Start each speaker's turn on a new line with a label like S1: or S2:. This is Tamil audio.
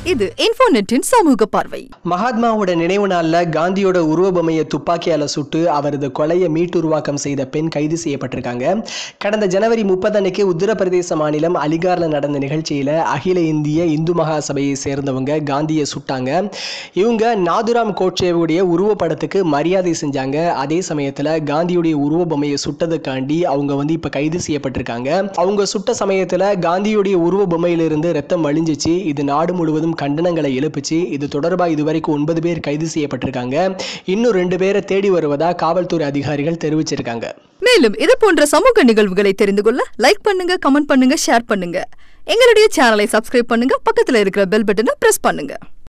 S1: இது இன்ஃபோநெட்டின் சமூக பார்வை.
S2: மகாத்மாவோட நினைவு நாள்ல காந்தியோட உருவபொம்மையை துப்பாக்கியால சுட்டு அவரது கொலையை மீட்டுருவாக்கம் செய்த பெண் கைது செய்யப்பட்டிருக்காங்க. கடந்த ஜனவரி 30 அன்னைக்கு உத்தரப்பிரதேச மாநிலம் அலிகார்ல நடந்த நிகழ்ச்சியில அகில இந்திய இந்து மகாசபையை சேர்ந்தவங்க காந்தியை சுட்டாங்க. இவங்க நாதுராம் கோட்சேவுடைய உருவப்படத்துக்கு மரியாதை செஞ்சாங்க. அதே சமயத்துல காந்தியுடைய உருவபொம்மையை சுட்டதுக்காண்டி அவங்க இப்ப கைது செய்யப்பட்டிருக்காங்க. அவங்க சுட்ட சமயத்துல காந்தியுடைய உருவபொம்மையிலிருந்து ரத்தம் வழிஞ்சிச்சு. இது நாடு முழுவதும் கண்டனங்களை எழுப்புச்சு. இது தொடர்பாக இதுவரைக்கும் 9 பேர் கைது செய்யப்பட்டிருக்காங்க. இன்னும் 2 பேரை தேடி வருவதா காவல்துறை அதிகாரிகள் தெரிவிச்சிருக்காங்க.
S1: மேலும் இது போன்ற சமூக நிகழ்வுகளை தெரிந்து கொள்ள லைக் பண்ணுங்க, கமெண்ட் பண்ணுங்க, ஷேர் பண்ணுங்க. எங்களுடைய சேனலை சப்ஸ்கிரைப் பண்ணுங்க, பக்கத்துல இருக்கிற பெல் பட்டனை பிரஸ் பண்ணுங்க.